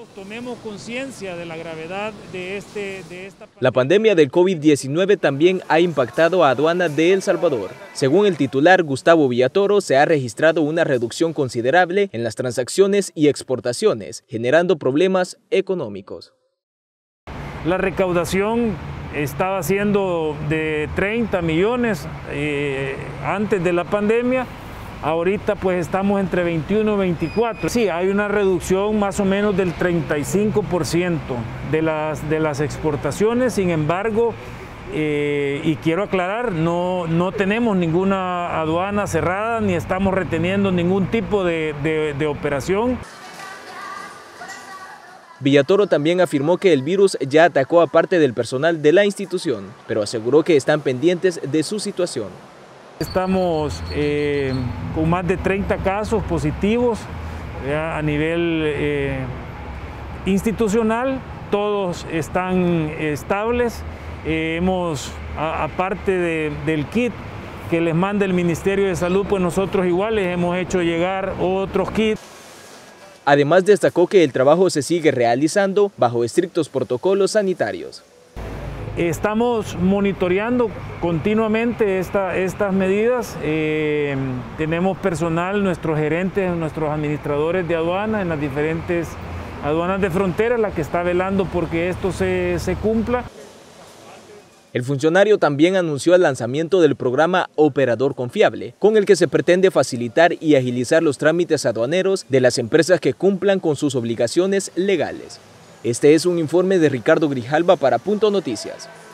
Tomemos conciencia de la gravedad de esta La pandemia del COVID-19 también ha impactado a aduana de El Salvador. Según el titular Gustavo Villatoro, se ha registrado una reducción considerable en las transacciones y exportaciones, generando problemas económicos. La recaudación estaba siendo de 30 millones antes de la pandemia. Ahorita pues estamos entre 21 y 24. Sí, hay una reducción más o menos del 35% de las exportaciones. Sin embargo, y quiero aclarar, no tenemos ninguna aduana cerrada ni estamos reteniendo ningún tipo de operación. Villatoro también afirmó que el virus ya atacó a parte del personal de la institución, pero aseguró que están pendientes de su situación. Estamos con más de 30 casos positivos a nivel institucional, todos están estables. Aparte del kit que les manda el Ministerio de Salud, pues nosotros igual les hemos hecho llegar otros kits. Además destacó que el trabajo se sigue realizando bajo estrictos protocolos sanitarios. Estamos monitoreando continuamente estas medidas. Tenemos personal, nuestros gerentes, nuestros administradores de aduana en las diferentes aduanas de frontera, la que está velando porque esto se cumpla. El funcionario también anunció el lanzamiento del programa Operador Confiable, con el que se pretende facilitar y agilizar los trámites aduaneros de las empresas que cumplan con sus obligaciones legales. Este es un informe de Ricardo Grijalva para Punto Noticias.